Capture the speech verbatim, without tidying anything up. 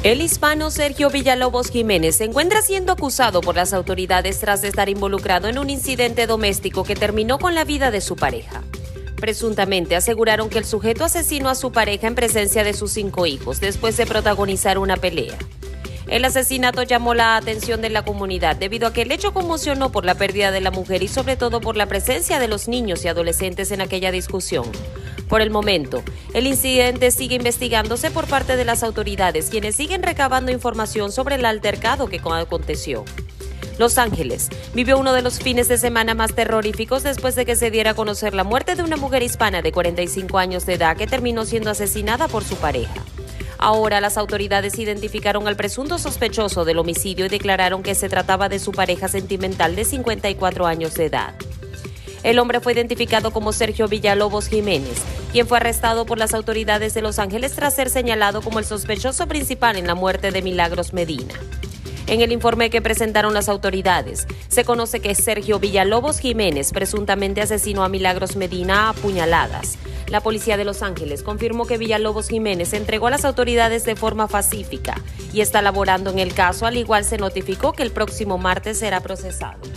El hispano Sergio Villalobos Jiménez se encuentra siendo acusado por las autoridades tras estar involucrado en un incidente doméstico que terminó con la vida de su pareja. Presuntamente aseguraron que el sujeto asesinó a su pareja en presencia de sus cinco hijos después de protagonizar una pelea. El asesinato llamó la atención de la comunidad debido a que el hecho conmocionó por la pérdida de la mujer y sobre todo por la presencia de los niños y adolescentes en aquella discusión. Por el momento, el incidente sigue investigándose por parte de las autoridades, quienes siguen recabando información sobre el altercado que aconteció. Los Ángeles vivió uno de los fines de semana más terroríficos después de que se diera a conocer la muerte de una mujer hispana de cuarenta y cinco años de edad que terminó siendo asesinada por su pareja. Ahora las autoridades identificaron al presunto sospechoso del homicidio y declararon que se trataba de su pareja sentimental de cincuenta y cuatro años de edad. El hombre fue identificado como Sergio Villalobos Jiménez, quien fue arrestado por las autoridades de Los Ángeles tras ser señalado como el sospechoso principal en la muerte de Milagros Medina. En el informe que presentaron las autoridades, se conoce que Sergio Villalobos Jiménez presuntamente asesinó a Milagros Medina a puñaladas. La policía de Los Ángeles confirmó que Villalobos Jiménez se entregó a las autoridades de forma pacífica y está laborando en el caso, al igual se notificó que el próximo martes será procesado.